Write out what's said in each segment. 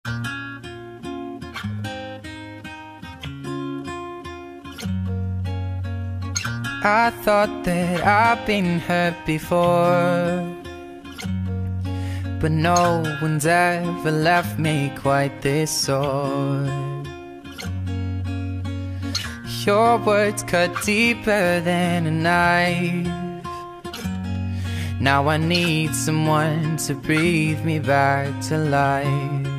I thought that I've been hurt before, but no one's ever left me quite this sore. Your words cut deeper than a knife. Now I need someone to breathe me back to life.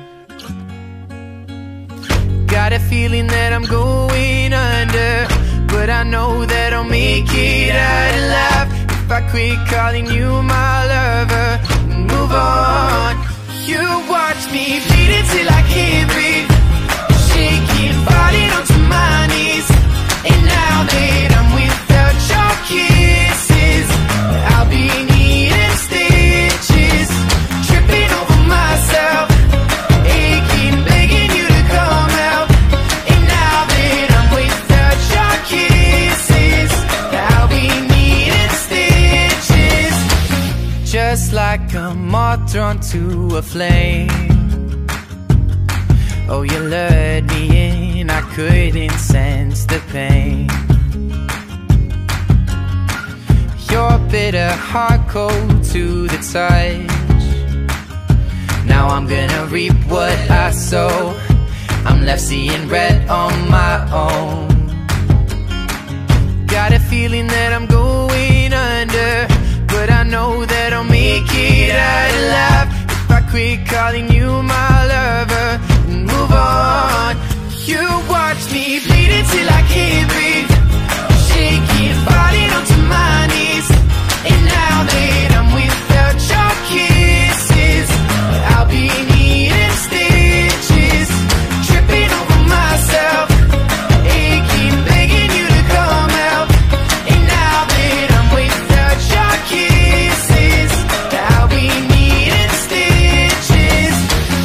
Got a feeling that I'm going under, but I know that I'll make it out alive if I quit calling you my lover and move on. You watch me bleed until I can't breathe, shaking, falling onto my knees. And now that I'm without your kisses, I'll be needing stitches, tripping over myself, aching, begging you to come out. And now that I'm without your kisses, I'll be needing stitches. Just like a moth drawn to a flame, oh, you lured me in, I couldn't sense the pain. Your bitter heart cold to the touch. Now I'm gonna reap what I sow. I'm left seeing red on my own. Got a feeling that I'm going under, but I know that I'll make it out alive if I quit calling you my lover and move on. You watch me bleed until I can't breathe, shaking, falling onto my knees. And now that I'm without your kisses, I'll be needing stitches, tripping over myself, aching, begging you to come out. And now that I'm without your kisses, I'll be needing stitches.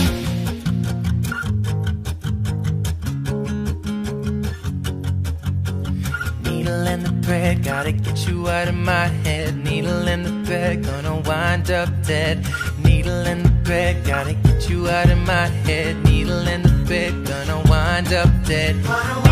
Needle in the thread, gotta get you out of my head. Needle in the thread, gonna wind up dead. Needle in the thread, gotta get you out of my head. Needle in the thread, gonna wind up dead.